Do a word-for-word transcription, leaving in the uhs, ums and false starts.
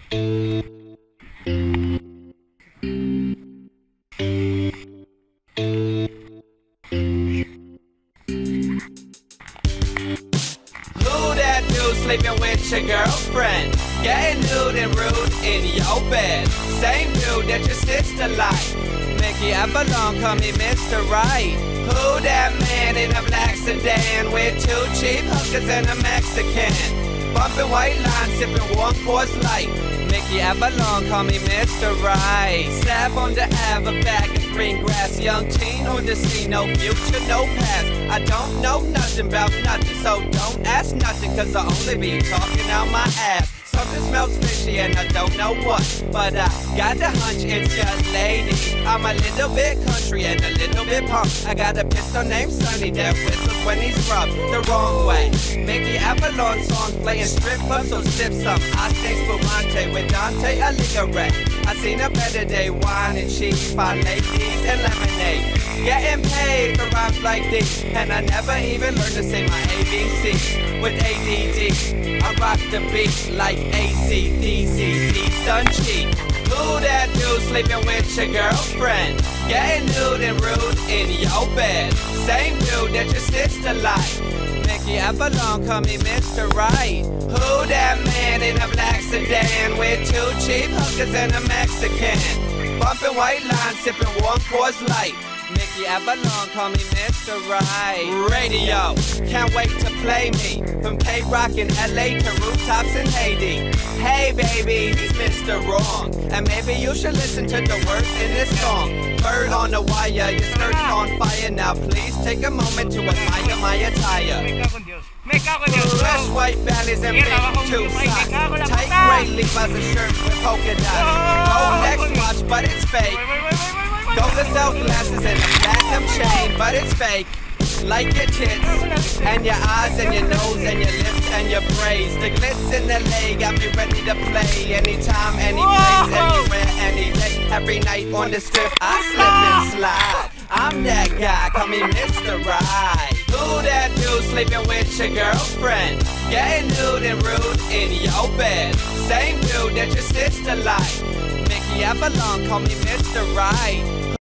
that dude sleeping with your girlfriend? Getting nude and rude in your bed. Same dude that your sister like. Mickey Avalon, call me Mister Right. Who that man in a black sedan with two cheap hookers and a Mexican? Bumping white lines, sipping warm Coors Light. Mickey Avalon, call me Mister Right. Stab on the Ave, a bag of green grass. Young teen on the scene, no future, no past. I don't know nothing about nothing, so don't ask nothing, cause I only be talking out my ass. Something smells fishy and I don't know what, but I got the hunch it's your lady. I'm a little bit country and a little bit punk. I got a pistol named Sonny that whistles when he's rubbed the wrong way. Mickey Avalon songs playing strip clubs, so sip some Ate Spumante with Dante Alighieri. I seen a better day, wine and cheese, five ladies and lemonade. Getting paid for rhymes like these, and I never even learned to say my A B C with A D D. I rock the beat like A C D C, D's done cheap. Who that dude sleeping with your girlfriend? Getting nude and rude in your bed. Same dude that your sister like. Mickey Avalon, call me Mister Right. Who that man in a black sedan with two cheap hookers and a Mexican? Bumping white lines, sipping warm Coors Light. Mickey Avalon, call me Mister Right. Radio, can't wait to play me. From K-Rock in L A to rooftops in Haiti. Hey baby, he's Mister Wrong. And maybe you should listen to the words in this song. Bird on the wire, your skirt's on fire. Now please take a moment to admire my attire. Fresh white valleys and pink tube socks. Tight gray Levi's a shirt with polka dots. Rolex watch, but it's fake. Gold self glasses and a platinum chain, but it's fake. Like your tits, and your eyes, and your nose, and your lips, and your braids. The glitz in the leg got me ready to play. Anytime, any place, anywhere, any day. Every night on the strip, I slip and slide. I'm that guy, call me Mister Right. Who that dude sleeping with your girlfriend? Getting nude and rude in your bed. Same dude that your sister like. Mickey Avalon, call me Mister Right.